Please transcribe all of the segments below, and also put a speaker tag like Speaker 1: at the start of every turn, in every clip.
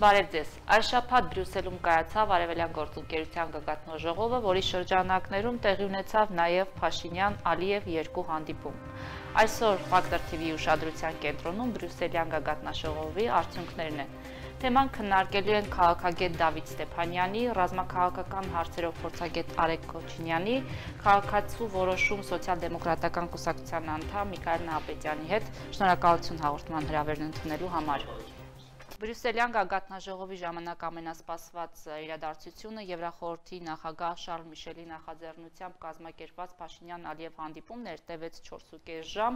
Speaker 1: Բարև ձեզ։ Այս շաբաթ Բրյուսելում կայացավ Արևելյան գործընկերության գագաթնաժողովը, որի շրջանակներում տեղի ունեցավ նաև Փաշինյան-Ալիև երկու հանդիպում։ Այսօր Ֆակտոր TV-ի ուշադրության կենտրոնում Բրյուսելյան գագաթնաժողովի արդյունքներն են։ Թեման քննարկելու են քաղաքագետ Դավիթ Ստեփանյանի, ռազմաքաղաքական հարցերով փորձագետ Արեգ Քոչինյանի, քաղաքացու որոշում սոցիալ-դեմոկրատական կուսակցության անդամ Միքայել Նահապետյանի հետ։ Շնորհակալություն հաղորդման հրավերն ընդունելու համար։ Բրյուսելյան գագաթնաժողովի ժամանակ ամենասպասված իրադարձությունը Եվրախորհրդի նախագահ Շարլ Միշելի նախաձեռնությամբ կազմակերպված Փաշինյան-Ալիև հանդիպումն էր, տևեց 4.5 ժամ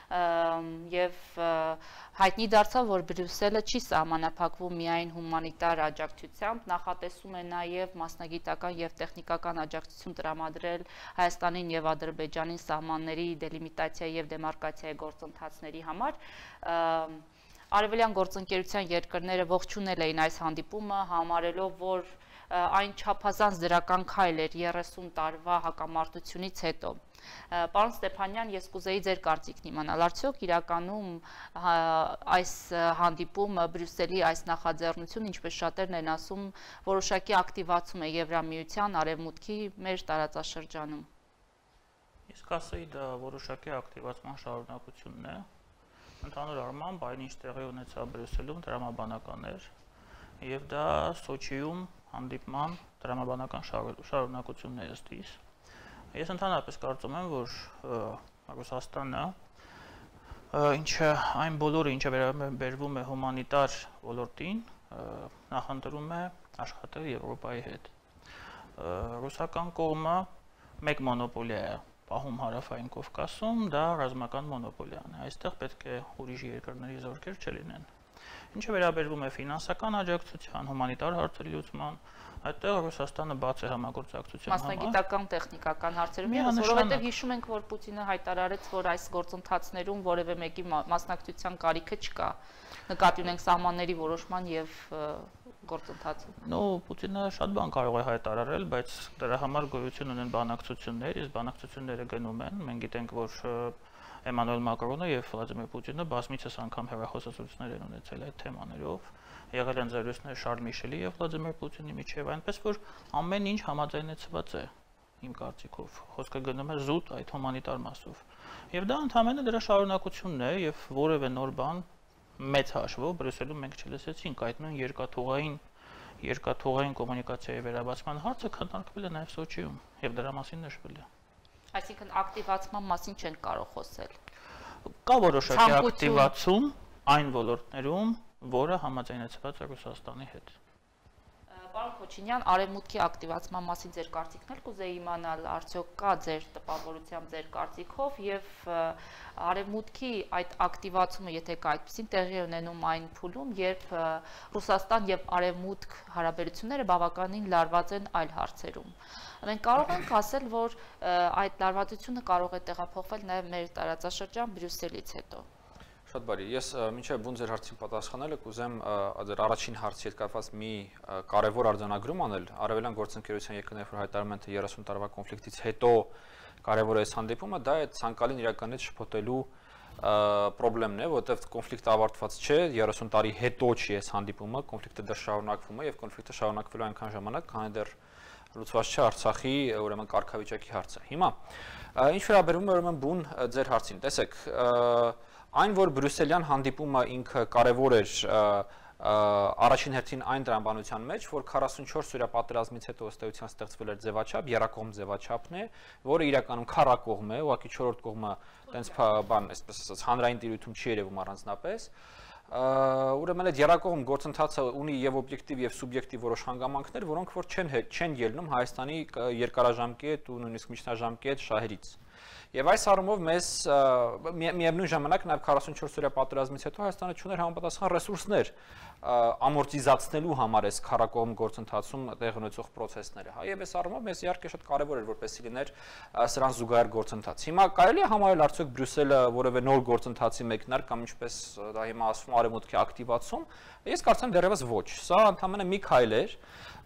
Speaker 1: եւ հայտնի դարձավ, որ Բրյուսելը չի սահմանափակվում միայն հումանիտար աջակցությամբ, նախատեսում է նաեւ մասնագիտական եւ տեխնիկական աջակցություն տրամադրել Հայաստանին եւ Ադրբեջանին սահմանների դելիմիտացիայի եւ դեմարկացիայի գործընթացների համար։ Արևելյան գործընկերության երկրները ողջունել էին այս հանդիպումը, համարելով, որ այն չափազանց դրական քայլ էր 30 տարվա հակամարտությունից հետո։ Պարոն Ստեփանյան, ես կուզեի ձեր կարծիքն իմանալ, արդյոք իրականում այս հանդիպումը Բրյուսելի այս նախաձեռնությունը, ինչպես շատերն են ասում, որոշակի ակտիվացում է Եվրամիության արևմուտքի մեր տարածաշրջանում։
Speaker 2: Իսկ ասեի դա որոշակի ակտիվացման շարունակությունն է։ Ընդհանուր առմամբ այն ինչ տեղի ունեցավ Բրյուսելում տրամաբանական էր եւ դա Սոչիում հանդիպման տրամաբանական շարունակությունն է ըստ իս։ Ես ընդհանրապես կարծում եմ, որ Ռուսաստանը ինչը այն բոլորը ինչը վերաբերվում է հումանիտար ոլորտին նախընտրում է աշխատել Եվրոպայի հետ։ Ռուսական կողմը մեկ մոնոպոլիա է պահում Հարավային Կովկասում, դա ռազմական մոնոպոլիան է։ Այստեղ պետք է ուրիշ երկրների զորքեր չլինեն։ Ինչը վերաբերվում է ֆինանսական աջակցության, հումանիտար հարցերի լուծման, այդտեղ Ռուսաստանը բաց է համագործակցության համար։
Speaker 1: Մասնագիտական, տեխնիկական հարցերում ևս, որովհետև հիշում ենք, որ Պուտինը հայտարարեց, որ այս գործընթացներում որևէ մեկի մասնակցության կարիքը չկա։ Նկատի ունենք սահմանների որոշման եւ գործընթացը։
Speaker 2: Պուտինը շատ բան կարող է հայտարարել, բայց դրա համար գոյություն ունեն բանակցություններ, իսկ բանակցությունները գնում են։ Մենք գիտենք, որ Էմանուել Մակրոնը եւ Վլադիմիր Պուտինը բազմիցս անգամ հեռախոսազրույցներ են ունեցել այդ թեմաներով։ Եղել են զրույցներ Շարլ Միշելի եւ Վլադիմիր Պուտինի միջեւ, այնպես որ ամեն ինչ համաձայնեցված է իմ կարծիքով։ Խոսքը գնում է զուտ այդ հումանիտար մասով։ Եվ դա ընդհանրապես դրա շարունակությունն է եւ որևէ նոր բան մեծ հաշվով Բրյուսելում մենք չլսեցինք, այդ նույն երկաթուղային կոմունիկացիայի վերաբացման հարցը քննարկվել է նաև Սոչիում եւ դրա մասին նշվել է։
Speaker 1: Այսինքն ակտիվացման մասին չենք կարող խոսել։
Speaker 2: Կա որոշակի ակտիվացում այն ոլորտներում, որը համաձայնեցված է Ռուսաստանի հետ։
Speaker 1: Պարոն Քոչինյան, արևմուտքի ակտիվացման մասին ձեր կարծիքն էլ կուզեի իմանալ, արդյոք կա ձեր տպավորությամբ ձեր կարծիքով եւ արևմուտքի այդ ակտիվացումը, եթե կա այդպեսին, տեղի ունենում այն փուլում, երբ Ռուսաստան եւ արևմուտք հարաբերությունները բավականին լարված են այլ հարցերում։ Մենք կարող ենք ասել, որ այդ լարվածությունը կարող է տեղափոխվել նաեւ մեր տարածաշրջան Բրյուսելից հետո։
Speaker 3: Շատ բարի, ես մինչև բուն ձեր հարցին պատասխանելը կուզեմ ձեր առաջին հարցի հետ կապված մի կարևոր արձանագրում անել։ Արևելյան գործընկերության երկրները, որ հայտարարում են, թե 30 տարվա կոնֆլիկտից հետո կարևոր է այս հանդիպումը, դա է ցանկալին իրականից շփոթելու պրոբլեմն է, որովհետև կոնֆլիկտը ավարտված չէ, 30 տարի հետո չի այս հանդիպումը, կոնֆլիկտը դեռ շարունակվում է եւ կոնֆլիկտը շարունակվելու այնքան ժամանակ, քանի դեռ լուծված չէ Արցախի ուրեմն կարգավիճակի հարցը։ Հիմա ինչ վերաբերում է ուրեմն բուն ձեր հարցին, տեսեք, այն որ Բրյուսելյան հանդիպումը ինքը կարևոր էր առաջին հերթին այն տրամաբանության մեջ, որ 44-օրյա պատերազմից հետո ըստ էության ստեղծվել էր ձևաչափ, երակողմ ձևաչափն է, որը իրականում քառակողմ է, ուղղակի 4-րդ կողմը տենց բան, այսպես ասած, հանրային տիրույթում չի երևում առանձնապես։ Ուրեմն այդ երակողմ գործընթացը ունի եւ օբյեկտիվ եւ սուբյեկտիվ որոշ հանգամանքներ, որոնք որ չեն ելնում Հայաստանի երկարաժամկետ ու նույնիսկ միջնաժամկետ շահերից։ Եվ այս առումով մեզ միևնույն ժամանակ նաև 44-օրյա պատերազմից հետո Հայաստանը չուներ համապատասխան ռեսուրսներ ամորտիզացնելու համար այս քառակողմ գործընթացում տեղ ունեցող process-ները, հա, եւ այս առումով մեզ իհարկե շատ կարեւոր էր որպեսզի լիներ սրան զուգահեռ գործընթաց։ Հիմա կարելի է համարել արդյոք Բրյուսելը որևէ նոր գործընթացի մեկնարկ կամ ինչպես դա հիմա ասվում արևմուտքի ակտիվացում, ես կարծեմ դեռևս ոչ։ Սա ընդհանրապես մի քայլ էր,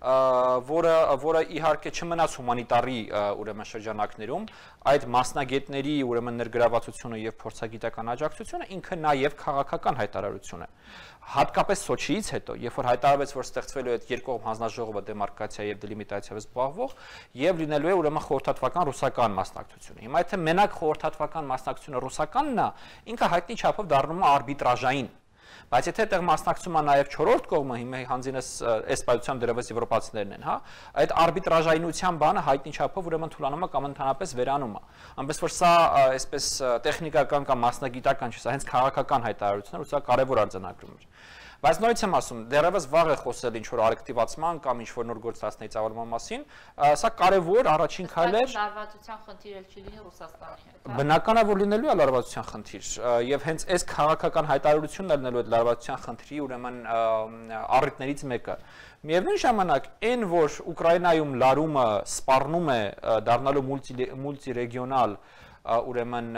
Speaker 3: որը իհարկե չմնաց հումանիտարի ուրեմն շրջանակներում, այդ մասնագետների ուրեմն ներգրավվածությունը եւ փորձագիտական աջակցությունը ինքը նաեւ քաղաքական հայտարարություն է։ Հատկապես Սոչի վերջից հետո, երբ որ հայտարարվեց, որ ստեղծվելու է այդ երկկողմ հանձնաժողովը դեմարկացիա եւ դելիմիտացիայով զբաղվող եւ լինելու է ուրեմն խորհրդատվական ռուսական մասնակցությունը։ Հիմա եթե մենակ խորհրդատվական մասնակցությունը ռուսականն է, ինքը հայտնի չափով դառնում է արբիտրաժային։ Բայց եթե այդտեղ մասնակցում է նաև չորրորդ կողմը, հիմա հանձինս այս պայծությամբ դերևս եվրոպացիներն են, հա, այդ արբիտրաժայնության բանը հայտնի չափով ուրեմն թուլանում է կամ ընդհանրապես վերանում է։ Այնպես որ սա այսպես տեխնիկական կամ մասնագիտական չէ, սա հենց քաղաքական հայտարարություն է, ու սա կարևոր արձանագրում է։ Բայց նույնիսկ եմ ասում, դեռևս վաղ է խոսել ինչ-որ ակտիվացման կամ ինչ-որ նոր գործընթացների ծավալման մասին, սա կարևոր առաջին քայլ է։
Speaker 1: Լարվածության խնդիր էլ չի լինի Ռուսաստանի հետ։
Speaker 3: Բնական է, որ լինելու է լարվածության խնդիր, եւ հենց այս քաղաքական հայտարարությունն է լինելու այդ լարվածության խնդրի ուրեմն առիթներից մեկը։ Միևնույն ժամանակ, այն որ Ուկրաինայում լարումը սպառնում է դառնալու մուլտիրեգիոնալ ուրեմն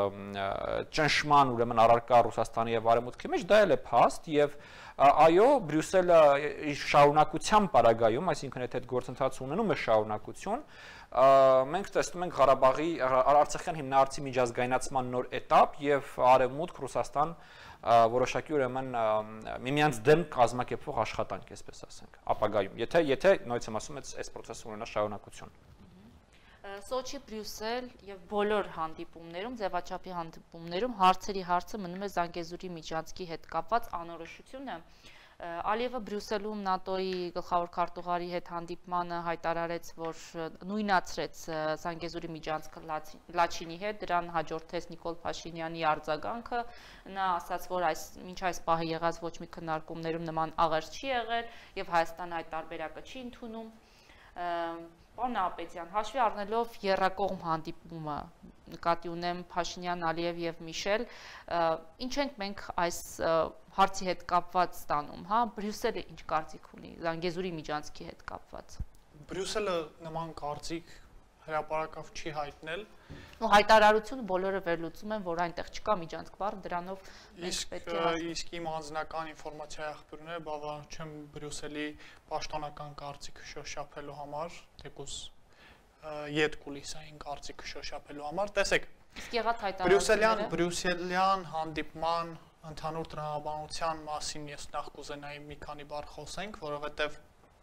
Speaker 3: ճնշման ուրեմն առարկա Ռուսաստանի եւ Արևմուտքի մեջ դա էլ է փաստ եւ այո Բրյուսելը շարունակության պարագայում, այսինքն եթե այդ գործընթացը ունենում է շարունակություն, մենք տեսնում ենք Ղարաբաղի Արցախյան հիմնարարցի միջազգայնացման նոր էտապ եւ Արևմուտք Ռուսաստան որոշակի ուրեմն միմյանց դեմ կազմակերպվող աշխատանք, այսպես ասենք, ապագայում, եթե նույնիսկ եմ ասում այս process-ը ունենա շարունակություն։
Speaker 1: Սոչի, Բրյուսել եւ բոլոր հանդիպումներում, ձևաչափի հանդիպումներում հարցերի հարցը մնում է Զանգեզուրի միջանցքի հետ կապված անորոշությունը։ Ալիևը Բրյուսելում ՆԱՏՕ-ի գլխավոր քարտուղարի հետ հանդիպմանը հայտարարեց, որ նույնացրեց Զանգեզուրի միջանցքը Լաչինի հետ, դրան հաջորդեց Նիկոլ Փաշինյանի արձագանքը, նա ասաց, որ մինչ այս պահը եղած ոչ մի քննարկումներում նման աղերս չի եղել եւ Հայաստանը այդ տարբերակը չի ընդունում։ Պարոն Նահապետյան, հաշվի առնելով եռակողմ հանդիպումը, նկատի ունեմ Փաշինյան, Ալիև եւ Միշել, ինչ ենք մենք այս հարցի հետ կապված ստանում, հա, Բրյուսելը ինչ կարծիք ունի Զանգեզուրի միջանցքի հետ կապված։
Speaker 4: Բրյուսելը նման կարծիք հրապարակավ չի հայտնել։
Speaker 1: Ու հայտարարությունը բոլորը վերլուծում են, որ այնտեղ չկա միջանցք բառ, դրանով մենք պետք է
Speaker 4: իսկ իմ անձնական ինֆորմացիայի աղբյուրները բավարար չեմ Բրյուսելի պաշտոնական կարծիքը շոշափելու համար, թեկուզ ետ կուլիսային կարծիքը շոշափելու համար։ Տեսեք,
Speaker 1: իսկ եղած հայտարարությունները
Speaker 4: Բրյուսելյան հանդիպման ընդհանուր տրամաբանության մասին ես նախ կուզենայի մի քանի բառ խոսենք, որովհետև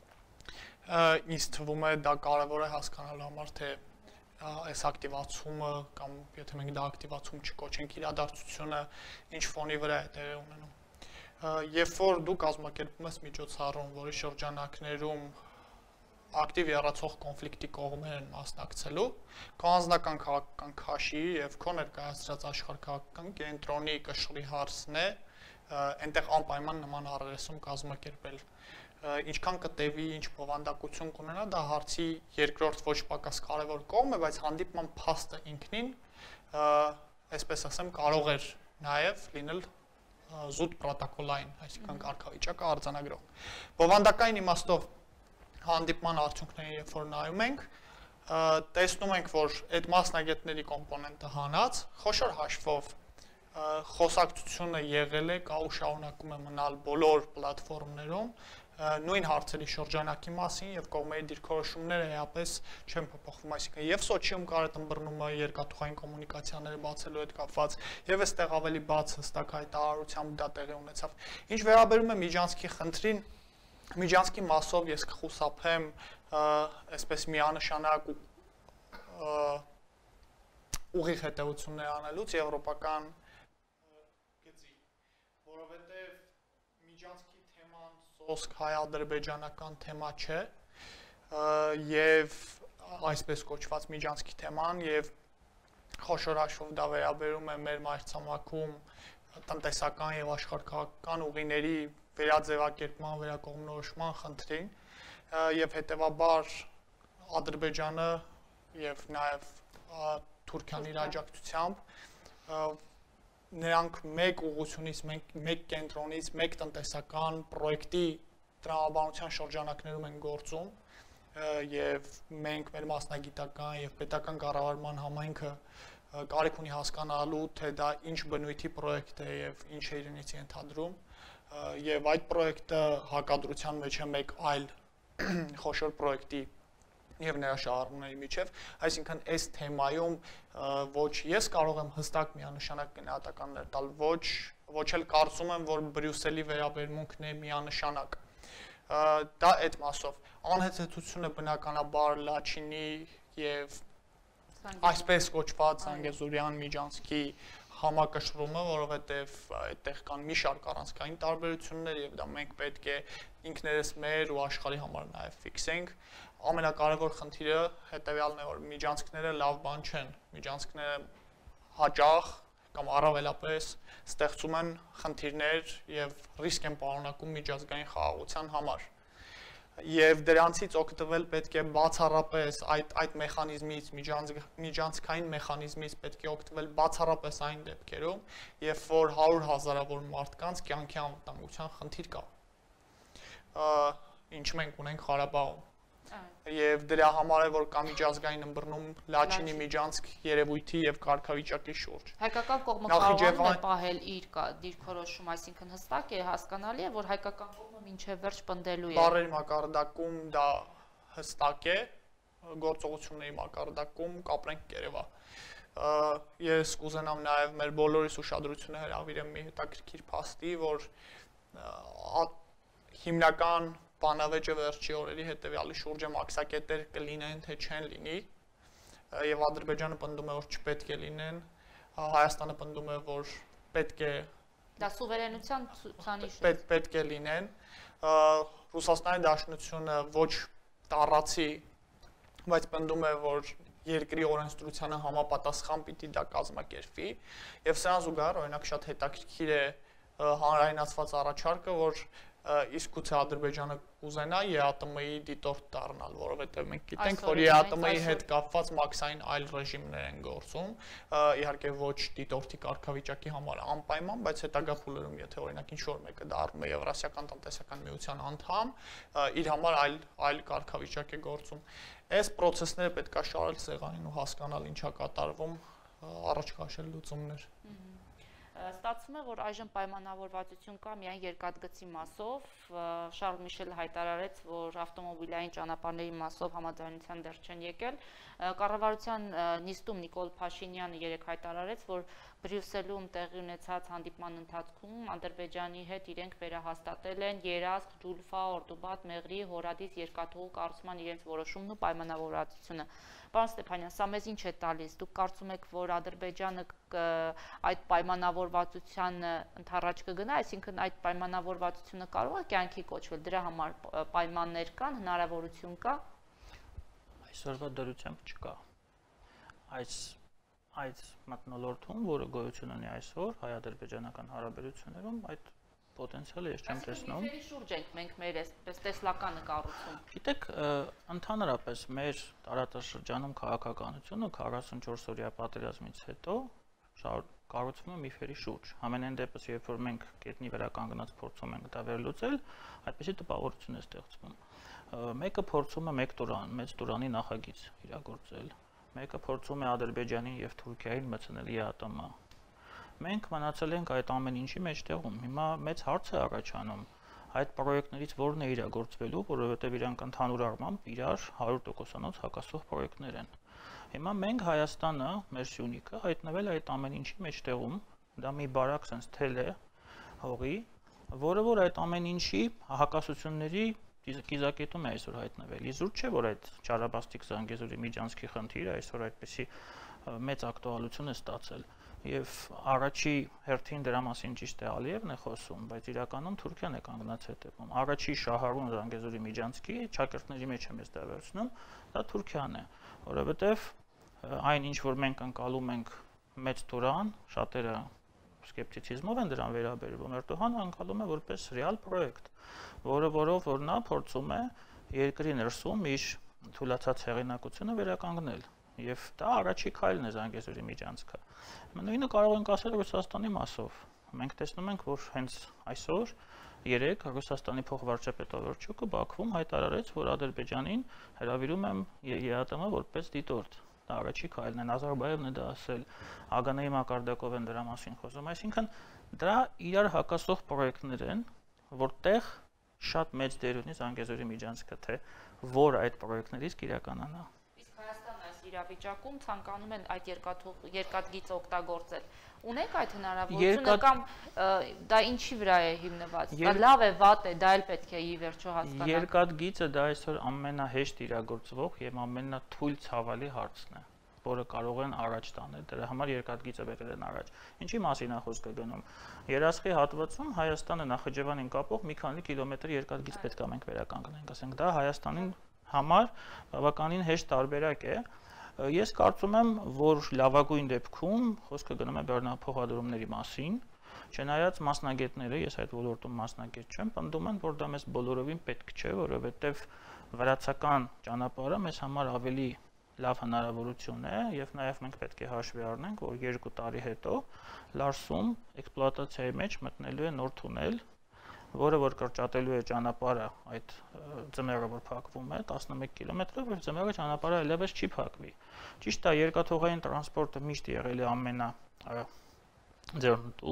Speaker 4: ինձ թվում է դա կարևոր է հասկանալու համար, թե այս ակտիվացումը կամ եթե մենք դա ակտիվացում չկոչենք իրադարձությունը ինչ ֆոնի վրա է տեղի ունենում։ Երբ որ դու կազմակերպում ես միջոցառում, որի շրջանակներում ակտիվ եռացող կոնֆլիկտի կողմեր են մասնակցելու, քո անձնական քաղաքական քաշի եւ քո ներկայացրած աշխարհքաղաքական կենտրոնի կշռի հարցն է, այնտեղ անպայման նման առերեսում կազմակերպել։ Ինչքան կտևի, ինչ բովանդակություն կունենա, դա հարցի երկրորդ ոչ պակաս կարևոր կողմ է, բայց հանդիպման փաստը ինքնին, այսպես ասեմ, կարող էր նաև լինել զուտ պրոտոկոլային, այսինքն կարգավիճակը արձանագրող։ Բովանդակային իմաստով հանդիպման արդյունքներին երբ որ նայում ենք, տեսնում ենք, որ այդ մասնագետների կոմպոնենտը հանած, խոշոր հաշվով խոսակցությունը եղել է, կա ու շարունակում է մնալ բոլոր պլատֆորմներում, նույն հարցերի շրջանակի մասին եւ կողմերի դիրքորոշումները էապես չեն փոփոխվում, այսինքն եւ Սոչիում կար այդ ըմբռնումը երկաթուղային կոմունիկացիաները բացելու հետ կապված եւ այստեղ ավելի բաց հստակ հայտարարությամբ դա տեղի ունեցավ։ Ինչ վերաբերում է միջանցքի խնդրին, միջանցքի մասով ես կխուսափեմ այսպես միանշանակ ուղիղ հետևություններ անելուց եվրոպական գծի, որովհետեւ միջանցքի թեման սոսկ հայ-ադրբեջանական թեմա չէ եւ այսպես կոչված միջանցքի թեման եւ խոշոր հաշվով դա վերաբերում է մեր մայրցամաքում տնտեսական եւ աշխարհքաղաքական ուղիների վերաձևակերպման, վերակողմնորոշման խնդրին եւ հետեւաբար Ադրբեջանը եւ նաեւ Թուրքիան իր աջակցությամբ նրանք մեկ ուղղությունից, մեկ կենտրոնից, մեկ տնտեսական պրոյեկտի տրամաբանության շրջանակներում են գործում եւ մենք մեր մասնագիտական եւ պետական կառավարման համայնքը կարիք ունի հասկանալու, թե դա ինչ բնույթի պրոյեկտ է եւ ինչ է իրենից ենթադրում եւ այդ պրոյեկտը հակադրության մեջ է մեկ այլ խոշոր պրոյեկտի եւ նրա շահառուների միջև, այսինքն այս թեմայում ոչ ես կարող եմ հստակ միանշանակ գնահատականներ տալ, ոչ ոչ էլ կարծում եմ, որ Բրյուսելի վերաբերմունքն է միանշանակ։ Դա այդ մասով անհեթեթությունը բնականաբար Լաչինի եւ այսպես կոչված Զանգեզուրյան միջանցքի համակշռումը, որովհետև այդտեղ կան մի շարք առանցքային տարբերություններ եւ դա մենք պետք է ինքներս մեր ու աշխարհի համար նաեւ ֆիքսենք։ Ամենակարևոր խնդիրը հետեւյալն է, որ միջանցքները լավ բան չեն։ Միջանցքները հաճախ կամ առավելապես ստեղծում են խնդիրներ եւ ռիսկ են պարունակում միջազգային խաղաղության համար։ Եվ դրանցից օգտվել պետք է բացառապես այդ մեխանիզմից, միջանցքային մեխանիզմից պետք է օգտվել բացառապես այն դեպքերում, երբ որ 100,000-ավոր մարդկանց կյանքի անվտանգության խնդիր կա։ Ինչ մենք ունենք Ղարաբաղում։ Եվ դրա համար է որ կա միջազգային ըմբռնում Լաչինի միջանցք երևույթի եւ կարգավիճակի շուրջ։
Speaker 1: Հայկական կողմը կարող է պահել իր դիրքորոշում, այսինքն հստակ է, հասկանալի է, որ հայկական կողմը մինչև վերջ պնդելու է։
Speaker 4: Բառերի մակարդակում դա հստակ է, գործողությունների մակարդակում կապրենք Երևա։ Ես կուզենամ նաեւ մեր բոլորիս ուշադրությունը հրավիրեմ մի հետաքրքիր փաստի, որ հիմնական բանավեճը վերջի օրերի հետևյալի շուրջը մաքսակետեր կլինեն, թե չեն լինի, եւ Ադրբեջանը պնդում է, որ չպետք է լինեն, Հայաստանը պնդում է, որ պետք է
Speaker 1: դա սուվերենության ցուցանիշ
Speaker 4: պետք է լինեն, Ռուսաստանի Դաշնությունը ոչ տառացի, բայց պնդում է, որ երկրի օրենսդրությանը համապատասխան պիտի դա կազմակերպվի, եւ սրան զուգահեռ օրինակ շատ հետաքրքիր է հանրայնացված առաջարկը, որ իսկ գուցե Ադրբեջանը կուզենա ԵԱՏՄ-ի դիտորդ դառնալ, որովհետև մենք գիտենք, որ ԵԱՏՄ-ի հետ կապված մաքսային այլ ռեժիմներ են գործում, իհարկե ոչ դիտորդի կարգավիճակի համար անպայման, բայց հետագա փուլերում, եթե օրինակ ինչ-որ մեկը դառնում է Եվրասիական տնտեսական միության անդամ, իր համար այլ կարգավիճակ է գործում։ Այս process-ները պետք է շարել սեղանին ու հասկանալ ինչա կատարվում, առաջ քաշել լուծումներ։
Speaker 1: Ստացվում է, որ այժմ պայմանավորվածություն կա միայն երկաթգծի մասով, Շարլ Միշելը հայտարարեց, որ ավտոմոբիլային ճանապարհների մասով համաձայնության դեռ չեն եկել, կառավարության նիստում Նիկոլ Փաշինյանը երեկ հայտարարեց, որ Բրյուսելում տեղի ունեցած հանդիպման ընթացքում Ադրբեջանի հետ իրենք վերահաստատել են Երազք, Ջուլֆա, Օրդուբադ, Մեղրի, Հորադիս երկաթուղու կառուցման իրենց որոշումն ու պայմանավորվածությունը։ Պարոն Ստեփանյան, սա մեզ ինչ է տալիս։ Դուք կարծում եք, որ Ադրբեջանը այդ պայմանավորվածությանը ընդառաջ կգնա, այսինքն այդ պայմանավորվածությունը կարող է կյանքի կոչվել, դրա համար պայմաններ կան, հնարավորություն կա։
Speaker 2: Այսօրվա դրությամբ չկա։ Այս մթնոլորտում, որը գոյություն ունի այսօր հայ-ադրբեջանական հարաբերություններում, այդ պոտենցիալը ես չեմ տեսնում։
Speaker 1: Այսինքն շուրջ ենք մենք մեր այսպես տեսլականը կառուցում։
Speaker 2: Գիտեք, ընդհանրապես մեր տարածաշրջանում քաղաքականությունը 44 օրյա պատերազմից հետո կառուցվում է միֆերի շուրջ։ Համենայն դեպս, երբ որ մենք գետնի վրա կանգնած փորձում ենք դա վերլուծել, այդպեսի տպավորություն է ստեղծվում։ Մեկը փորձում է մեկ տուրան, մեծ տուրանի նախագիծ իրագործել։ Մեկը փորձում է Ադրբեջանին եւ Թուրքիային մտցնել ԵԱՏՄ։ Մենք մնացել ենք այդ ամեն ինչի մեջտեղում։ Հիմա մեծ հարց է առաջանում այդ պրոյեկտներից որն է իրագործվելու, որովհետեւ իրանք ընդհանուր առմամբ իրար 100%-անոց հակասող պրոյեկտներ են։ Հիմա մենք Հայաստանը, մեր Սյունիքը հայտնվել այդ ամեն ինչի մեջտեղում, դա մի բարակ sense թել է հողի, որը որ այդ ամեն ինչի հակասությունների կիզակետում է այսօր հայտնվել։ Իզուր չէ, որ այդ Չարաբաստիկ Զանգեզուրի միջանցքի խնդիրը այսօր այդպեսի մեծ ակտուալություն է ստացել։ Եվ առաջի հերթին դրա մասին ճիշտ է Ալիևն է խոսում, բայց իրականում Թուրքիան է կանգնած հետևում։ Առաջի շահառուն Զանգեզուրի միջանցքի ճակերտների մեջ եմ ես դա վերցնում, դա Թուրքիան է, որովհետև այն ինչ որ մենք անցալում ենք մեծ տուրան, շատերը սկեպտիցիզմով են դրան վերաբերվում, Էրդողանը անցալում է որպես ռեալ պրոյեկտ, որով որ նա փորձում է երկրի ներսում իր թուլացած հեղինակությունը վերականգնել։ Եվ դա առաջի քայլն է Զանգեզուրի միջանցքը։ Նույնը կարող ենք ասել Ռուսաստանի մասով։ Մենք տեսնում ենք, որ հենց այսօր երեք Ռուսաստանի փոխվարչապետ Օվերչուկը Բաքվում հայտարարեց, որ Ադրբեջանին հրավիրում եմ ԵԱՏՄ որպես դիտորդ։ Դա առաջի քայլն է, Նազարբաևն է դա ասել, ԱԳՆ-ի մակարդակով են դրա մասին խոսում։ Այսինքն դա իրար հակասող պրոյեկտներ են, որտեղ շատ մեծ դեր ունի Զանգեզուրի միջանցքը, թե որ այդ պրոյեկտներից կիրականանա։
Speaker 1: Իսկ Հայաստանը այս իրավիճակում ցանկանում են այդ երկաթգիծը օգտագործել։ Ունեք այդ հնարավորությունը կամ դա ինչի վրա է հիմնված։ Դա լավ է, վատ է, դա էլ պետք է ի վերջո հասկանալ։
Speaker 2: Երկաթգիծը դա այսօր ամենահեշտ իրագործվող եւ ամենաթույլ ցավալի հարցն է, որը կարող են առաջ տանել։ Դրա համար երկաթգիծը բերել են առաջ։ Ինչի մասին է խոսքը գնում։ Երասխի հատվածում Հայաստանը Նախիջևանին կապող մի քանի կիլոմետր երկաթգիծ պետք է մենք վերականգնենք, ասենք դա Հայաստանին համար բավականին հեշտ տարբերակ է։ Ես կարծում եմ, որ լավագույն դեպքում խոսքը գնում է բեռնափոխադրումների մասին, չնայած մասնագետները, ես այդ ոլորտում մասնագետ չեմ, պնդում են, որ դա մեզ բոլորովին պետք չէ, որովհետև վրացական ճանապարհը մեզ համար ավելի լավ հնարավորություն է եւ նաեւ մենք պետք է հաշվի առնենք, որ 2 տարի հետո Լարսում էքսպլուատացիայի մեջ մտնելու է նոր թունել, որը որ կրճատելու է ճանապարհը այդ ձմեռը որ փակվում է 11 կիլոմետրով, որ ձմեռը ճանապարհը այլևս չի փակվի։ Ճիշտ է, երկաթուղային տրանսպորտը միշտ եղել է ամենա ձեռնտու։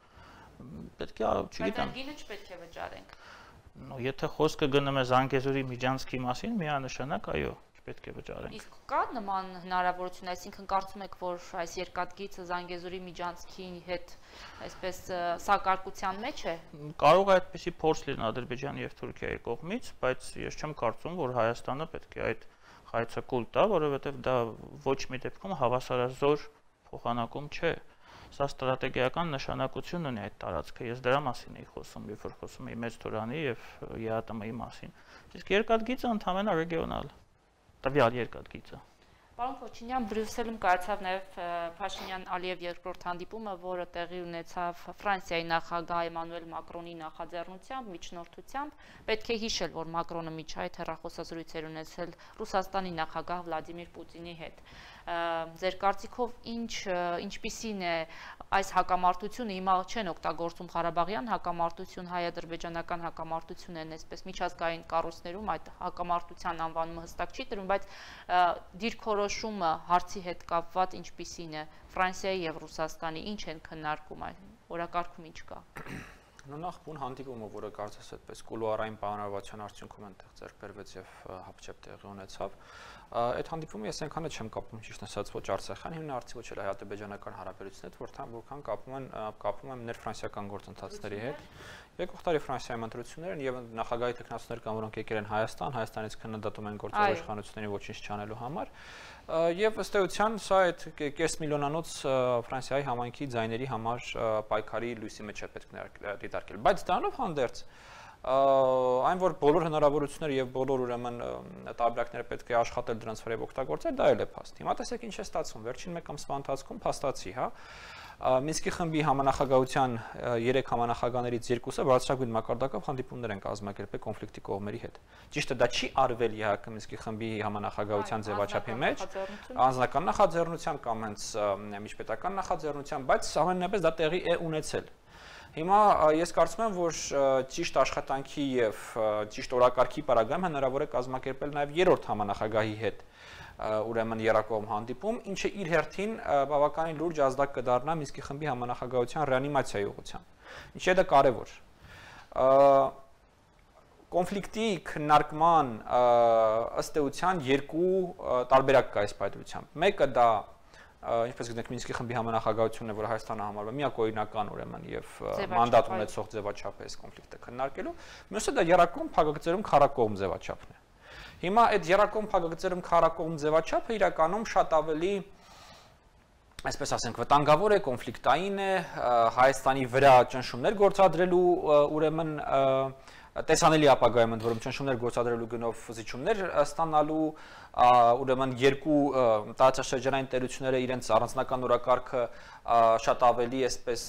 Speaker 2: Պետք է, չգիտեմ,
Speaker 1: գինը չպետք է վճարենք։
Speaker 2: Եթե խոսքը գնում է Զանգեզուրի Միջանցքի մասին, միանշանակ այո, պետք է վճարենք։
Speaker 1: Իսկ կա նման հնարավորություն, այսինքն կարծում եք, որ այս երկաթգիծը Զանգեզուրի Միջանցքի հետ այսպես սակարկության մեջ է։
Speaker 2: Կարող է այդպիսի փորձ լինել Ադրբեջանի եւ Թուրքիայի կողմից, բայց ես չեմ կարծում, որ Հայաստանը պետք է այդ խայծը կուլ տա, որովհետեւ դա ոչ մի դեպքում հավասարազոր փոխանակում չէ։ Սա ստրատեգիական նշանակություն ունի այդ տարածքը։ Ես դրա մասին էի խոսում, երբ որ խոսում էի Մեծ Թորանի եւ ԵԱՏՄ-ի մասին։ Իսկ երկաթգիծը ընդհանրապես ռեգիոնալ տվյալ երկաթգիծը։
Speaker 1: Պարոն Քոչինյան, Բրյուսելում կայացավ նաև Փաշինյան-Ալիև երկրորդ հանդիպումը, որը տեղի ունեցավ Ֆրանսիայի նախագահ Էմանուել Մակրոնի նախաձեռնությամբ, միջնորդությամբ։ Պետք է հիշել, որ Մակրոնը միջ այդ հեռախոսազրույցեր ունեցել Ռուսաստանի նախագահ Վլադիմիր Պուտինի հետ։ Ձեր կարծիքով ինչպիսին է այս հակամարտությունը, հիմա չեն օգտագործում Ղարաբաղյան հակամարտություն, հայ-ադրբեջանական հակամարտություն են, այսպես միջազգային կառույցներում այդ հակամարտության անվանումը հստակ չի տրվում, բայց դիրքորոշումը հարցի հետ կապված ինչպիսին է Ֆրանսիայի եւ Ռուսաստանի, ինչ են քննարկում այդ օրակարգում ինչ կա։
Speaker 3: Նախ բուն հանդիպումը, որը կարծես այդպես կուլուարային պայմանավորվածության արդյունքում այնտեղ ձեռք բերվեց եւ հապճեպ տեղի ունեցավ, այդ հանդիպումը ես այնքան չեմ կապում ճիշտ ասած ոչ Արցախյան հիմնարարցի ոչ էլ հայ-ադրբեջանական հարաբերությունների հետ, որքան կապում եմ ներֆրանսիական գործընթացների հետ։ Եկող տարի Ֆրանսիայի ընտրություններ են եւ նախագահի տեխնացուներ կան, որոնք եկել են Հայաստանից քննադատում են գործող իշխանությունների ոչինչ չանելու համար։ Եվ ըստ էության սա այդ կես միլիոնանոց Ֆրանսիայի համայնքի ձայների համար պայքարի լույսի մեջ է պետք դիտարկել։ Բայց դրանով հանդերձ այն որ բոլոր հնարավորությունները եւ բոլոր ուրեմն տարբերակները պետք է աշխատել դրանց վրա եւ օգտագործել, դա էլ է փաստ։ Հիմա տեսեք ինչ է ստացվում։ Վերջին մեկ ամսվա ընթացքում փաստացի, հա, Մինսկի խմբի համանախագահության 3 համանախագահներից 2-ը բարձրագույն մակարդակով հանդիպումներ են կազմակերպել կոնֆլիկտի կողմերի հետ։ Ճիշտ է, դա չի արվել ԵՀԿ Մինսկի խմբի համանախագահության ձևաչափի մեջ, անձնական նախաձեռնությամբ կամ հենց միջպետական նախաձեռնությամբ, բայց ամենայնպես դա տեղի է ունեցել։ Հիմա ես կարծում եմ, որ ճիշտ աշխատանքի եւ ճիշտ օրակարգի պարագայում հնարավոր է կազմակերպել նաեւ երրորդ համանախագահի հետ ուրեմն երակողմ հանդիպում, ինչը իր հերթին բավականին լուրջ ազդակ կդառնա Մինսկի խմբի համանախագահության ռեանիմացիայի ուղղությամբ։ Ինչի՞ դա կարևոր։ Կոնֆլիկտի քննարկման ըստ էության երկու տարբերակ կա այս պայմանությամբ։ Մեկը դա ինչպես գիտենք Մինսկի խմբի համանախագահությունն է, որ Հայաստանը համարվում է միակողմնական ուրեմն եւ մանդատ ունեցող ձևաչափ է այս կոնֆլիկտը քննարկելու։ Մյուսը դա երակողմ փակագծերում քարակողմ ձևաչափն է։ Հիմա այդ երակողմ փակագծերում քարակողմ ձևաչափը իրականում շատ ավելի, այսպես ասենք, վտանգավոր է, կոնֆլիկտային է, Հայաստանի վրա ճնշումներ գործադրելու ուրեմն տեսանելի ապագայում ընդ որում ճնշումներ գործադրելու գնով զիջումներ ստանալու, ուրեմն երկու տարածաշրջանային տերությունները իրենց առանձնական օրակարգը շատ ավելի այսպես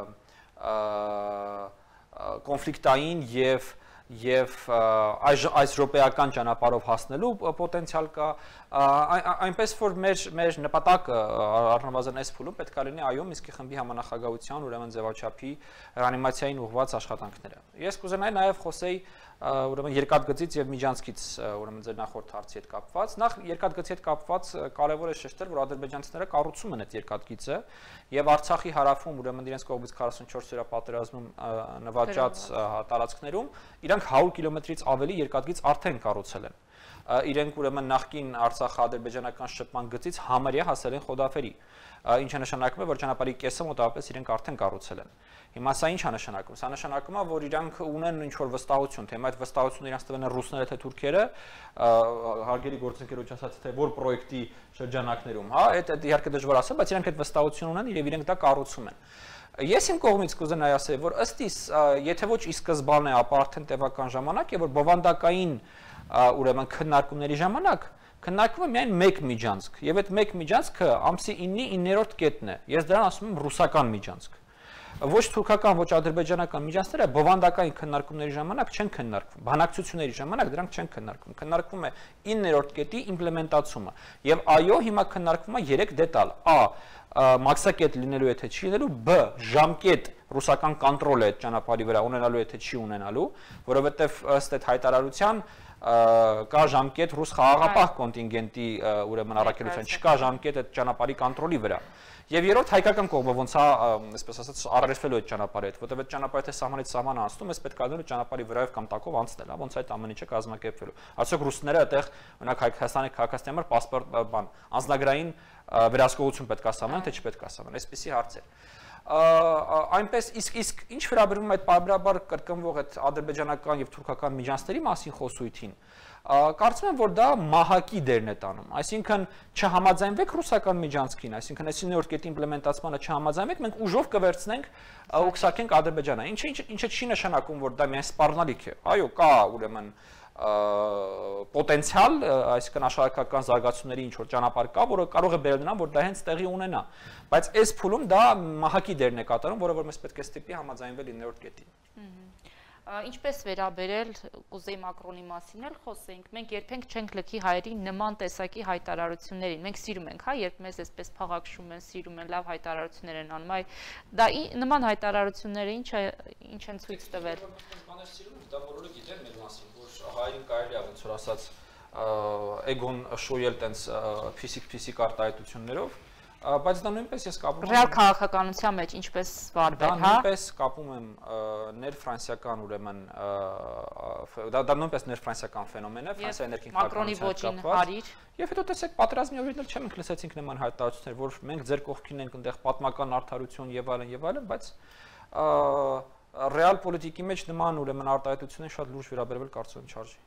Speaker 3: կոնֆլիկտային եւ այս ռոպեական ճանապարհով հասնելու պոտենցիալ կա, այնպես որ մեր նպատակը առնվազն այս փուլում պետք է լինի այո Մինսկի խմբի համանախագահության ուրեմն ձևաչափի ռեանիմացիային ուղղված աշխատանքները։ Ես կուզենայի նաեւ խոսեի ուրեմն երկաթգծից եւ Միջանցքից ուրեմն ձեր նախորդ հարցի հետ կապված։ Նախ երկաթգծի հետ կապված կարեւոր է շեշտել, որ ադրբեջանցիները կառուցում են այդ երկաթգիծը եւ Արցախի հարավում ուրեմն իրենց կողմից 44 օրյա պատերազմում նվաճած տարածքներում իրանք 100 կիլոմետրից ավելի երկաթգիծ արդեն կառուցել են։ իրենք ուրեմն նախկին Արցախ-ադրբեջանական շփման գծից համարյա հասել են Խոդաֆերի, ինչը նշանակում է, որ ճանապարհի կեսը մոտավորապես իրենք արդեն կառուցել են։ Հիմա սա ինչ է նշանակում։ Սա նշանակում է, որ իրանք ունեն ինչ-որ վստահություն, թե այդ վստահությունը իրանք տվել են ռուսները թե թուրքերը, հարգելի գործընկերոջ ասած, թե որ պրոյեկտի շրջանակներում, հա, այդ իհարկե դժվար ասել, բայց իրանք այդ վստահություն ունեն եւ իրենք դա կառուցում են։ Ես իմ կողմից կուզենայի ասել, որ ըստ իս, եթե ոչ ի սկզբանե, ապա արդեն տևական ժամանակ է, որ բովանդակային ուրեմն քննարկումների ժամանակ քննարկվում է միայն մեկ միջանցք, եւ այդ մեկ միջանցքը ամսի 9-ի 9-րդ կետն է։ Ես դրան ասում եմ ռուսական միջանցք։ Ոչ թուրքական, ոչ ադրբեջանական միջանցքները բովանդակային քննարկումների ժամանակ չեն քննարկվում։ Բանակցությունների ժամանակ դրանք չեն քննարկվում։ Քննարկվում է 9-րդ կետի իմպլեմենտացումը։ Եվ այո, հիմա քննարկվում է 3 դետալ. Ա. Մաքսակետ լինելու եթե չի լինելու, բ. Ժամկետ ռուսական կոնտրոլ է այդ ճանապարհի վրա ունենալու եթե չի ունենալու, որովհետև ըստ այդ հայտարարության կա ժամկետ ռուս խաղաղապահ կոնտինգենտի ուրեմն առաքելության, չկա ժամկետ այդ ճանապարհի կոնտրոլի վրա։ Եվ երրորդ հայկական կողմը ոնց է, այսպես ասած, առերեսվելու այդ ճանապարհի հետ, որովհետև այդ ճանապարհը թե սահմանից սահման անցնում, ես պետք է դառնալու ճանապարհի վրայով կամ տակով անցնել, հա, ոնց այդ ամեն ինչը կազմակերպվելու։ Արդյոք ռուսները այդտեղ օրինակ Հայաստանի քաղաքացիների համար պասպորտ բան, անձնագրային վերահսկողություն պետք է սահմանեն, թե չպետք է սահմանեն, այսպիսի հարցեր։ Այնպես իսկ ինչ վերաբերում է այդ պարբերաբար կրկնվող այդ ադրբեջանական եւ թուրքական միջանցքների մասին խոսույթին, կարծում եմ, որ դա մահակի դերն է տանում, այսինքն չհամաձայնվեք ռուսական միջանցքին, այսինքն այս 9-րդ կետի իմպլեմենտացմանը չհամաձայնվեք, մենք ուժով կվերցնենք ու կսակենք Ադրբեջանը, ինչը չի նշանակում, որ դա միայն սպառնալիք է, այո, կա ուրեմն պոտենցիալ, այսինքն աշխարհական զարգացումների ինչ որ ճանապարհ կա, որը կարող է բերել նրան, որ դա հենց տեղի ունենա, բայց այս փուլում դա մահակի դերն է կատարում, որը որ մեզ պետք է ստիպի համաձայնվել 9-րդ կետին։
Speaker 1: Ինչպես վերաբերել, կուզեի Մակրոնի մասին էլ խոսենք, մենք երբեք չենք լքի հայերի նման տեսակի հայտարարություններին, մենք սիրում ենք, հա, երբ մեզ այսպես փաղաքշում են, սիրում են, լավ հայտարարություններ են անում, դա նման հայտարարությունները ինչ են ցույց տվել։
Speaker 3: Բաներ սիրում ենք, դա բոլորը գիտեն մեր մասին, որ հայերին կարելի է ոնց որ ասած էգոն շոյել տենց ֆիզիկ արտահայտություններով, բայց դա նույնպես ես կապում եմ
Speaker 1: ռեալ քաղաքականության մեջ ինչպես վարվել, հա։
Speaker 3: Դա նույնպես կապում եմ ներֆրանսիական ուրեմն դա նույնպես ներֆրանսիական ֆենոմեն է, Ֆրանսիայի ներքին
Speaker 1: Մակրոնի ոչին հարիր։
Speaker 3: Եվ հետո տեսեք պատերազմի օրերին էլ չենք լսեցինք նման հայտարարություններ, որ մենք ձեր կողքին ենք, այնտեղ պատմական արդարություն եւ այլն, բայց ռեալ պոլիտիկի մեջ նման ուրեմն արտահայտություններին շատ լուրջ վերաբերվել կարծում եմ չարժի։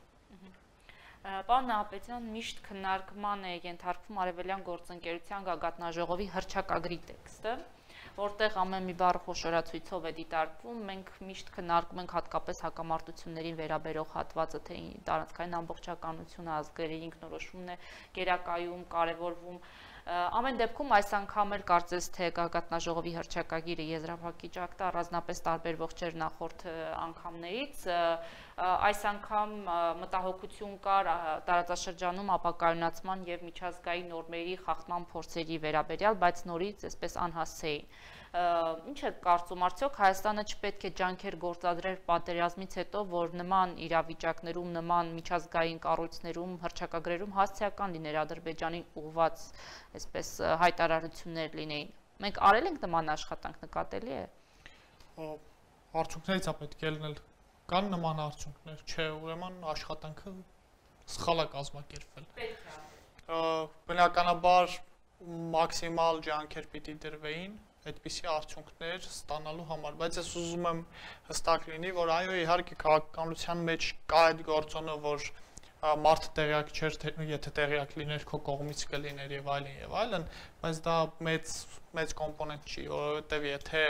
Speaker 1: Պարոն Նահապետյան, միշտ քննարկման է ենթարկվում Արևելյան գործընկերության գագաթնաժողովի հռչակագրի տեքստը, որտեղ ամեն մի բառ խոշորացույցով է դիտարկվում, մենք միշտ քննարկում ենք հատկապես հակամարտություններին վերաբերող հատվածը, թե տարածքային ամբողջականությունը, ազգերի ինքնորոշումն է գերակայում, կարևորվում։ Ամեն դեպքում այս անգամ էլ կարծես թե գագաթնաժողովի հռչակագիրը եզրափակիչակ դա առանձնապես տարբերվող չէր նախորդ անգամներից, այս անգամ մտահոգություն կար տարածաշրջանում ապակայունացման եւ միջազգային նորմերի խախտման փորձերի վերաբերյալ, բայց նորից այսպես անհասցե էին։ Ինչ է կարծում, արդյոք Հայաստանը չպետք է ջանքեր գործադրեր պատերազմից հետո, որ նման իրավիճակներում, նման միջազգային կառույցներում, հռչակագրերում հասցեական լիներ Ադրբեջանին ուղղված այսպես հայտարարություններ լինեին։ Մենք արել ենք նման աշխատանք, նկատելի է։
Speaker 4: Արդյունքներից է պետք է լինել, կան նման արդյունքներ, չէ, ուրեմն աշխատանքը սխալ է կազմակերպվել։
Speaker 1: Պետք է։
Speaker 4: Բնականաբար մաքսիմալ ջանքեր պիտի դրվեին այդպիսի արդյունքներ ստանալու համար, բայց ես ուզում եմ հստակ լինի, որ այո, իհարկե քաղաքականության մեջ կա այդ գործոնը, որ մարդը տեղյակ չէր, եթե տեղյակ լիներ, քո կողմից կլիներ եւ այլն, բայց դա մեծ կոմպոնենտ չի, որովհետեւ եթե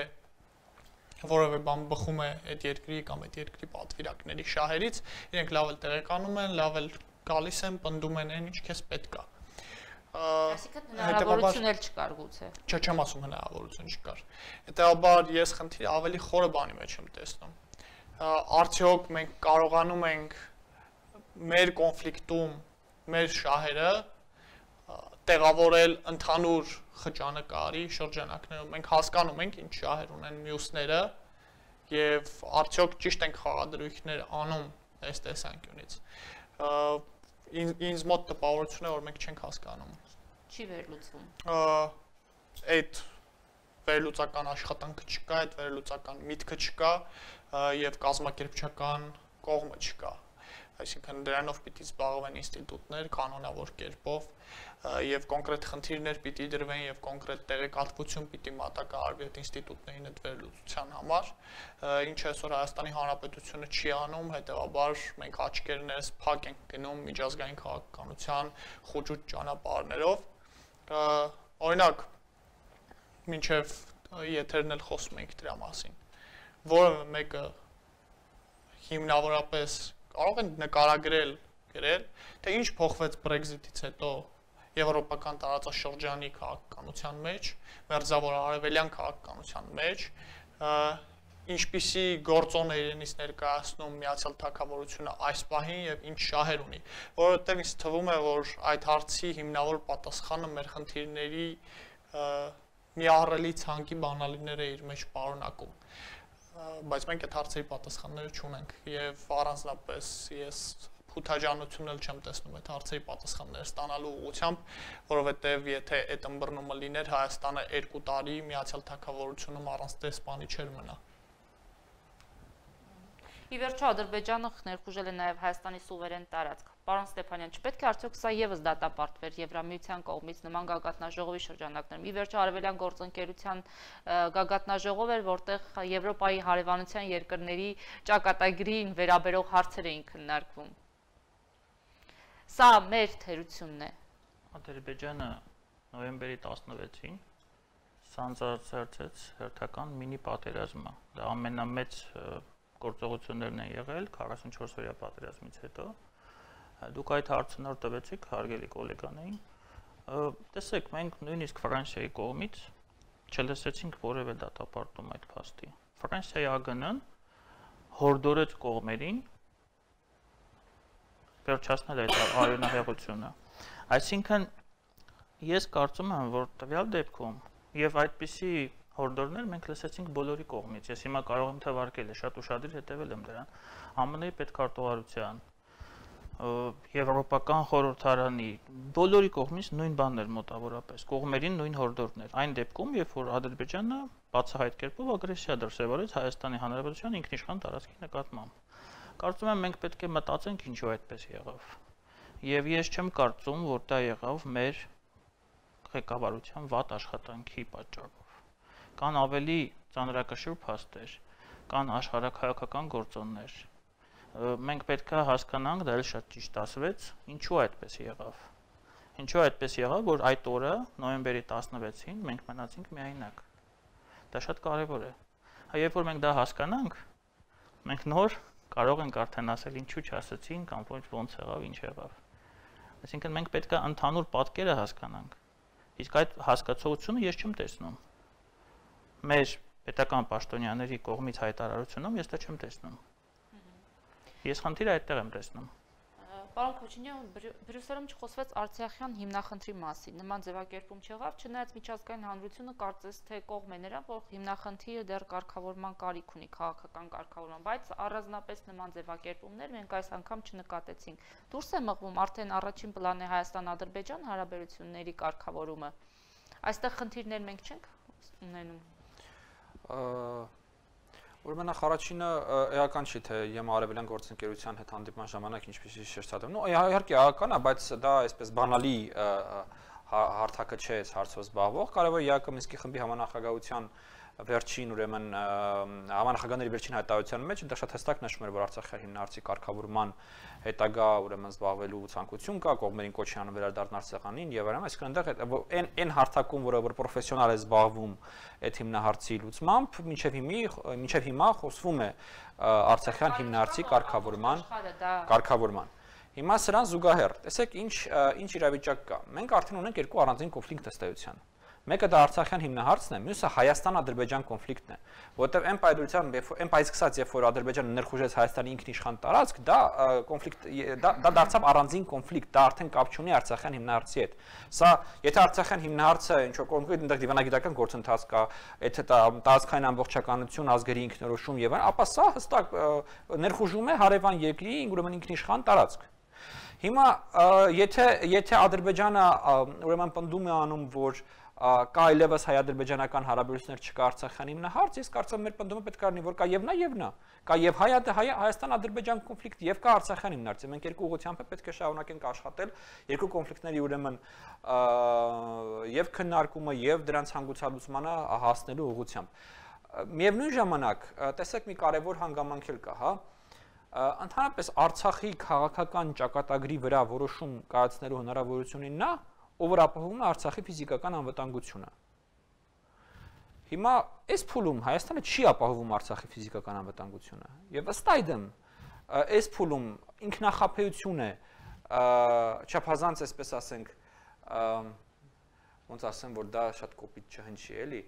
Speaker 4: որևէ բան բխում է այդ երկրի կամ այդ երկրի պատվիրակների շահերից, իրենք լավ էլ տեղեկանում են, լավ էլ գալիս են, պնդում են այն, ինչ քեզ պետք է։
Speaker 1: Այսինքն հնարավորություն էլ չկար գուցե։
Speaker 4: Չէ, չեմ ասում հնարավորություն չկար։ Հետեւաբար ես խնդիրը ավելի խորը բանի մեջ եմ տեսնում։ Արդյոք մենք կարողանում ենք մեր կոնֆլիկտում մեր շահերը տեղավորել ընդհանուր խճանկարի շրջանակներում։ Մենք հասկանում ենք ինչ շահեր ունեն մյուսները եւ արդյոք ճիշտ ենք խաղադրույքներ անում այս տեսանկյունից։ Ինձ մոտ տպավորություն է, որ մենք չենք հասկանում։
Speaker 1: Չի վերլուծվում։
Speaker 4: Այդ վերլուծական աշխատանքը չկա, այդ վերլուծական միտքը չկա եւ կազմակերպչական կողմը չկա։ այսինքն դրանով պիտի զբաղվեն ինստիտուտներ կանոնավոր կերպով եւ կոնկրետ խնդիրներ պիտի դրվեն եւ կոնկրետ տեղեկատվություն պիտի մատակարարվի այդ ինստիտուտներին այդ վերլուծության համար, ինչը այսօր Հայաստանի Հանրապետությունը չի անում, հետեւաբար մենք աչքերներս փակ ենք գնում միջազգային քաղաքականության խոճուճ ճանապարհներով, օրինակ մինչեւ եթերն էլ խոսում ենք դրա մասին, որևէ մեկը հիմնավորապես կարող են նկարագրել, գրել, թե ինչ փոխվեց Brexit-ից հետո եվրոպական տարածաշրջանի քաղաքականության մեջ, մերձավոր արևելյան քաղաքականության մեջ, ինչպիսի գործոն է իրենից ներկայացնում Միացյալ Թագավորությունը այս պահին եւ ինչ շահեր ունի, որովհետեւ ինձ թվում է, որ այդ հարցի հիմնավոր պատասխանը մեր խնդիրների մի ահռելի ցանկի բանալիները իր մեջ պարունակում, բայց մենք այդ հարցերի պատասխանները չունենք եւ առանձնապես ես փութաջանություն էլ չեմ տեսնում այդ հարցերի պատասխանները ստանալու ուղղությամբ, որովհետեւ եթե այդ ըմբռնումը լիներ Հայաստանը 2 տարի Միացյալ Թագավորությունում առանց դեսպանի չէր մնա։
Speaker 1: Ի վերջո Ադրբեջանը ներխուժել է նաև Հայաստանի սուվերեն տարածք։ Պարոն Ստեփանյան, չպետք է արդյոք սա եւս դատապարտվեր Եվրամիության կողմից նման գագաթնաժողովի շրջանակներում։ Ի վերջո արևելյան գործընկերության գագաթնաժողով էր, որտեղ Եվրոպայի հարևանության երկրների ճակատագրին վերաբերող հարցեր էին քննարկվում։ Սա մեր թերությունն է։
Speaker 2: Ադրբեջանը նոյեմբերի 16-ին սանձարձրեց հերթական մինի պատերազմը։ Դա ամենամեծ գործողություններն են եղել 44-օրյա պատերազմից հետո։ Դուք այդ հարցը նոր տվեցիք հարգելի գոլեգաներին։ Տեսեք, մենք նույնիսկ Ֆրանսիայի կողմից չլսեցինք որևէ դատապարտում այդ փաստի։ Ֆրանսիայի ԱԳՆ-ն հորդորեց կողմերին վերջացնել այդ արյունահեղությունը։ Այսինքն ես կարծում եմ, որ տվյալ դեպքում եւ այդպիսի հորդորներ մենք լսեցինք բոլորի կողմից։ Ես հիմա կարող եմ թվարկել, շատ ուշադիր հետևել եմ դրան։ ԱՄՆ-ի պետքարտուղարության, Եվրոպական խորհրդարանի բոլորի կողմից նույն բանն էր մոտավորապես, կողմերին նույն հորդորներ։ Այն դեպքում, երբ որ Ադրբեջանը բացահայտ կերպով ագրեսիա դրսևորեց Հայաստանի Հանրապետության ինքնիշխան տարածքի նկատմամբ։ Կարծում եմ մենք պետք է մտածենք ինչու այդպես եղավ։ Եվ ես չեմ կարծում, որ դա եղավ մեր ղեկավարության վատ աշխատանքի պատճառով։ Կան ավելի ծանրակշիռ փաստեր, կան աշխարհաքաղաքական գործոններ։ Մենք պետք է հասկանանք, դա էլ շատ ճիշտ ասվեց, ինչու այդպես եղավ։ Ինչու այդպես եղավ, որ այդ օրը նոյեմբերի 16-ին մենք մնացինք միայնակ։ Դա շատ կարևոր է։ Երբ որ մենք դա հասկանանք, մենք նոր կարող ենք արդեն ասել ինչու չասեցին կամ ոնց եղավ, ինչ եղավ։ Այսինքն մենք պետք է ընդհանուր պատկերը հասկանանք։ Իսկ այդ հասկացողությունը ես չեմ տեսնում։ Մեր պետական պաշտոնյաների կողմից հայտարարությունում ես դա չեմ տեսնում։ Ես խնդիրը այդտեղ եմ տեսնում։
Speaker 1: Պարոն Քոչինյան, Բրյուսելում չխոսվեց Արցախյան հիմնախնդրի մասին։ Նման ձևակերպում չեղավ, չնայած միջազգային հանրությունը կարծես թե կողմ է նրան, որ հիմնախնդիրը դեռ կարգավորման կարիք ունի, քաղաքական կարգավորման, բայց առանձնապես նման ձևակերպումներ մենք այս անգամ չնկատեցինք։ Դուրս է մղվում արդեն առաջին պլան է Հայաստան-Ադրբեջան հարաբերությունների կարգավորումը։ Այստեղ խնդիրներ մենք չենք ունենում։
Speaker 3: Ուրեմն առաջինը էական չի թե ԵՄ արևելյան գործընկերության հետ հանդիպման ժամանակ ինչպեսի շեշտադրում։ Նո, իհարկե էական է, բայց դա այսպես բանալի հարթակը չէ այս հարցով զբաղվող։ Կարևորը ԵԱԿ Մինսկի խմբի համանախագահության վերջին ուրեմն համանախագահների վերջին հայտարարության մեջ դա շատ հստակ նշում էր, որ Արցախի հիմնարարցի կարգավորման հետագա ուրեմն զբաղվելու ցանկություն կա, կողմերին կոչ է անում վերադառնալ սեղանին եւ այլն, այսինքն այնտեղ այն հարթակում, որ պրոֆեսիոնալ է զբաղվում այդ հիմնահարցի լուծմամբ, մինչև հիմա խոսվում է Արցախյան հիմնարարցի կարգավորման։ Հիմա սրան զուգահեռ, տեսեք ինչ իրավիճակ կա։ Մենք արդեն ունենք երկու առանձին կոնֆլիկտ ըստ էության։ Մեկը դա Արցախյան հիմնահարցն է, մյուսը Հայաստան-Ադրբեջան կոնֆլիկտն է, որովհետև այն պայմանությամբ, այն պայից սկսած, երբ որ Ադրբեջանը ներխուժեց Հայաստանի ինքնիշխան տարածք, դա կոնֆլիկտ դա դարձավ առանձին կոնֆլիկտ, դա արդեն կապ չունի Արցախյան հիմնահարցի հետ։ Սա, եթե Արցախյան հիմնահարցը ինչ որ կոնկրետ այնտեղ դիվանագիտական գործընթաց կա, եթե տարածքային ամբողջականություն, ազգերի ինքնորոշում եւ այլն, ապա սա հստակ ներխուժում է հարևան երկրի ուրեմն ինքնիշխան տարածք։ Հիմա եթե Ադրբեջանը ուրեմն պնդում է անում, որ կա այլևս հայ-ադրբեջանական հարաբերություններ չկա Արցախյան հիմնահարց, ես կարծում եմ մեր պնդումը պետք է լինի, որ կա եւ նա, կա եւ Հայաստան-Ադրբեջան կոնֆլիկտ եւ կա Արցախյան հիմնահարց։ Մենք երկու ուղղությամբ պետք է շարունակենք աշխատել երկու կոնֆլիկտների ուրեմն եւ քննարկումը եւ դրանց հանգուցալուծմանը հասնելու ուղղությամբ։ Միևնույն ժամանակ, տեսեք մի կարևոր հանգամանք էլ կա, հա։ Ընդհանրապես Արցախի քաղաքական ճակատագրի վրա որոշում կայացնելու հնարավորությունին նա, ով ապահովում է Արցախի ֆիզիկական անվտանգությունը։ Հիմա այս փուլում Հայաստանը չի ապահովում Արցախի ֆիզիկական անվտանգությունը։ Եվ ըստ այդմ, այս փուլում ինքնախապեյություն է, չափազանց այսպես ասենք, ոնց ասեմ, որ դա շատ կոպիտ չհնչի, էլի,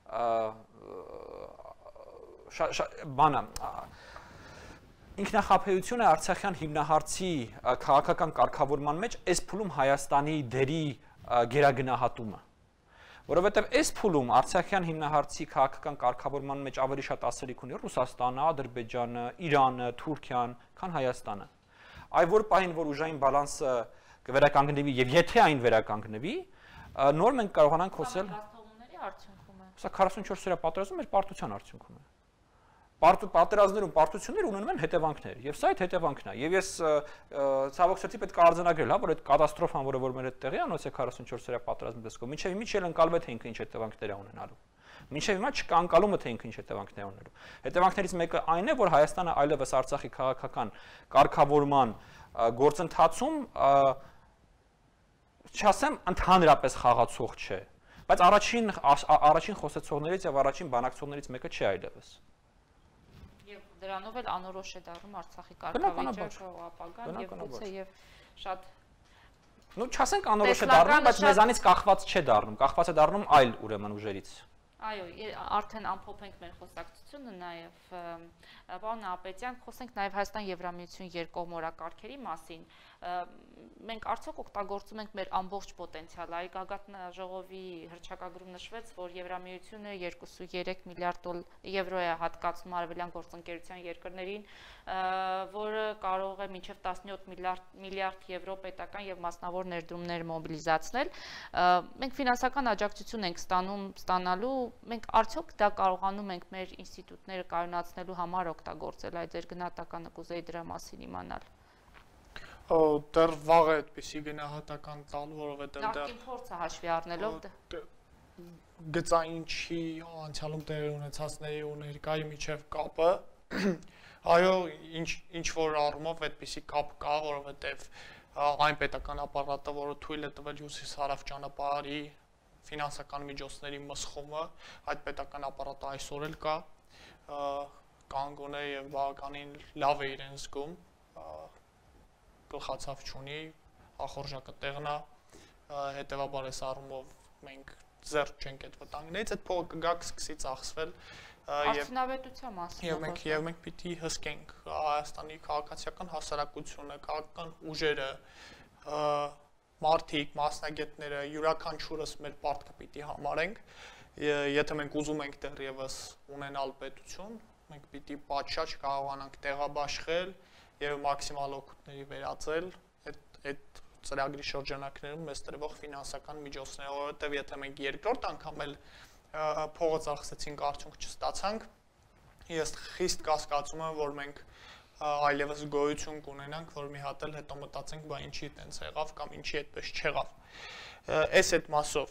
Speaker 3: բանը ինքնախապեյությունը Արցախյան հիմնահարցի քաղաքական կարգավորման մեջ այս փուլում Հայաստանի դերի գերագնահատումը, որովհետև այս փուլում Արցախյան հիմնահարցի քաղաքական կարգավորման մեջ ավելի շատ ասելիք ունի Ռուսաստանը, Ադրբեջանը, Իրանը, Թուրքիան, քան Հայաստանը։ Այ որ պահին, որ ուժային բալանսը կվերականգնվի եւ եթե այն վերականգնվի, նոր մենք կարողանանք խոսել։ Սա 44 օրյա պատերազմը մեր պարտության արդյունքում է։ Պատերազմներում պարտություններ ունենում են հետևանքներ, եւ սա այդ հետևանքն է։ Եվ ես ցավոք սրտի պետք է արձանագրել, հա, որ այդ կատաստրոֆան, որը մեր հետ տեղի անոց է 44 օրյա պատերազմի տեսքով, մինչեւ հիմա չի ընկալվել թե ինքը ինչ հետևանքներ է ունենալու։ Մինչեւ հիմա չկա ընկալումը թե ինքը ինչ հետևանքներ է ունենալու։ Հետևանքներից մեկը այն է, որ Հայաստանը այլևս Արցախի քաղաքական կարգավորման գործընթացում չասեմ ընդհանրապես խաղացող չէ, բայց առաջին խոսեցողներից եւ առաջին բանակցողներից մեկը չի այլևս։
Speaker 1: Դրանով էլ անորոշ է դառնում Արցախի կարգավիճակը, ապագան եւ գուցե եւ շատ
Speaker 3: նո չասենք անորոշ է դառնում, բայց մեզանից կախված չէ դառնում, կախված է դառնում այլ ուրեմն ուժերից։
Speaker 1: Այո, արդեն ամփոփենք մեր խոսակցությունը նաև պարոն Ապետյան, խոսենք նաև Հայաստան-Եվրամիություն երկկողմորակարգերի մասին։ Մենք արդյոք օգտագործում ենք մեր ամբողջ պոտենցիալը։ Այ Գագաթնաժողովի հռչակագրում նշվեց, որ Եվրամիությունը 2.3 միլիարդ եվրո է հատկացնում արևելյան գործընկերության երկրներին, որը կարող է մինչև 17 միլիարդ եվրո պետական եւ մասնավոր ներդրումներ մոբիլիզացնել։ Մենք ֆինանսական աջակցություն ենք ստանալու, մենք արդյոք դա կարողանում ենք մեր ինստիտուտները կայունացնելու համար օգտագործել, այդ ձեր գնահատականը կուզեի դրա մասին իմանալ։
Speaker 4: Դեռ վաղ է այդպիսի գնահատական տալ, որովհետև
Speaker 1: նախկին փորձը հաշվի առնելով
Speaker 4: գծայինչի անցյալում տեղի ունեցածների ու ներկայի միջև կապը, այո, ինչ որ առումով այդպիսի կապ կա, որովհետև այն պետական ապարատը, որը թույլ է տվել հյուսիս-հարավ ճանապարհի ֆինանսական միջոցների մսխումը, այդ պետական ապարատը այսօր էլ կա, կանգուն է եւ բավականին լավ է իրեն զգում, գլխացավ չունի, ախորժակը տեղն է, հետևաբար այս առումով մենք զերծ չենք այդ վտանգներից, այդ փողը կգա կսկսի ծախսվել
Speaker 1: արդյունավետության մասին։
Speaker 4: Եվ մենք պիտի հսկենք Հայաստանի քաղաքացիական հասարակությունը, քաղաքական ուժերը, մարդիկ, մասնագետները, յուրաքանչյուրս մեր պարտքը պիտի համարենք, եթե մենք ուզում ենք դեռևս ունենալ պետություն, մենք պիտի պատշաճ կարողանանք տեղաբաշխել եւ մաքսիմալ օգուտների վերածել այդ ծրագրի շրջանակներում մեզ տրվող ֆինանսական միջոցները, որովհետեւ եթե մենք երկրորդ անգամ էլ փողը ծախսեցինք, արդյունք չստացանք, ես խիստ կասկածում եմ, որ մենք այլևս գոյություն կունենանք, որ մի հատ էլ հետո մտածենք, բա ինչի այդպես եղավ կամ ինչի այդպես չեղավ։ Այս այդ մասով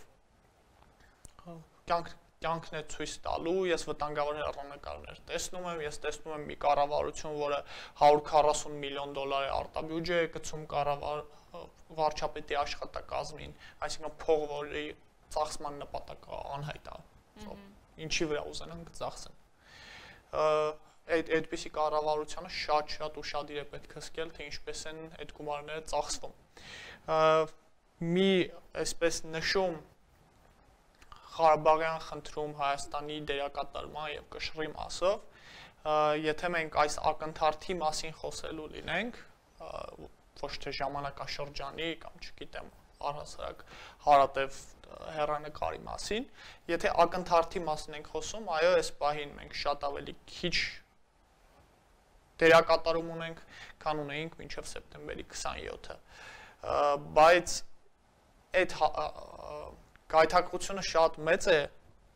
Speaker 4: կյանքն է ցույց տալու, ես վտանգավոր հեռանկարներ տեսնում եմ, ես տեսնում եմ մի կառավարություն, որը 140 միլիոն դոլարի արտաբյուջե է գցում վարչապետի աշխատակազմին, այսինքն փող, որի ծախսման նպատակը անհայտ է, ինչի վրա ուզենան կծախսեն։ Այդպիսի կառավարությանը շատ ուշադիր է պետք հսկել, թե ինչպես են այդ գումարները ծախսվում։ Մի այսպես նշում Ղարաբաղյան խնդրում Հայաստանի դերակատարման եւ կշռի մասով, եթե մենք այս ակնթարթի մասին խոսելու լինենք, ոչ թե ժամանակաշրջանի կամ չգիտեմ առհասարակ հարատև հեռանկարի մասին, եթե ակնթարթի մասին ենք խոսում, այո, այս պահին մենք շատ ավելի քիչ դերակատարում ունենք, քան ունեինք մինչև սեպտեմբերի 27-ը, բայց այդ գայթակղությունը շատ մեծ է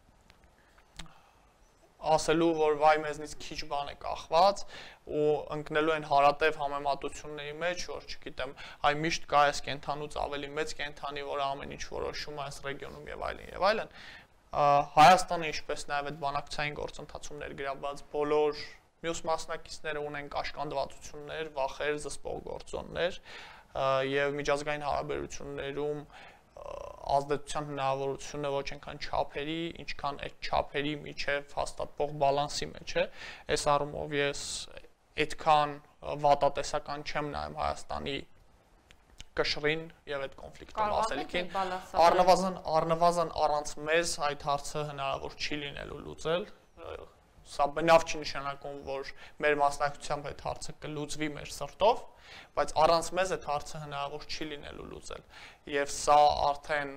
Speaker 4: ասելու, որ վայ մեզնից քիչ բան է կախված ու ընկնելու են հարատև համեմատությունների մեջ, որ չգիտեմ, այ միշտ կա այս կենթանուց ավելի մեծ կենթանի, որը ամեն ինչ որոշում է այս ռեգիոնում եւ այլն եւ այլն։ Հայաստանը ինչպես նաեւ այդ բանակցային գործընթացում ներգրավված բոլոր մյուս մասնակիցները ունեն կաշկանդվածություններ, վախեր, զսպող գործոններ եւ միջազգային հարաբերություններում ազդեցության հնարավորությունը ոչ այնքան չափերի, ինչքան այդ չափերի միջև հաստատվող բալանսի մեջ է։ Այս առումով ես այդքան վատատեսական չեմ նայում Հայաստանի կշռին եւ այդ կոնֆլիկտի ասելիքին։ Առնվազն առանց մեզ այդ հարցը հնարավոր չի լինելու լուծել։ Սա բնավ չի նշանակում, որ մեր մասնակցությամբ այդ հարցը կլուծվի մեր սրտով, բայց առանց մեզ այդ հարցը հնարավոր չի լինելու լուծել։ Եվ սա արդեն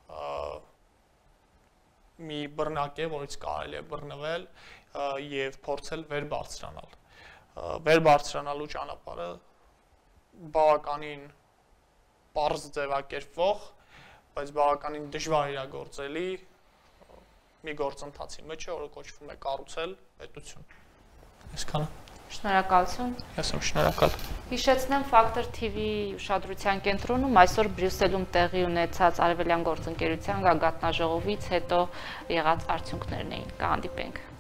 Speaker 4: մի բռնակ է, որից կարելի է բռնվել եւ փորձել վեր բարձրանալ։ Վեր բարձրանալու ճանապարհը բավականին պարզ ձևակերպվող, բայց բավականին դժվար իրագործելի մի գործընթացի մեջ է, որը կոչվում է կառուցել պետություն։ Այսքանը։
Speaker 1: Շնորհակալություն։
Speaker 4: Ես եմ շնորհակալ։
Speaker 1: Հիշեցնեմ Factor TV-ի ուշադրության կենտրոնում այսօր Բրյուսելում տեղի ունեցած Արևելյան գործընկերության գագաթնաժողովից հետո եղած արդյունքներն էին։ Կհանդիպենք։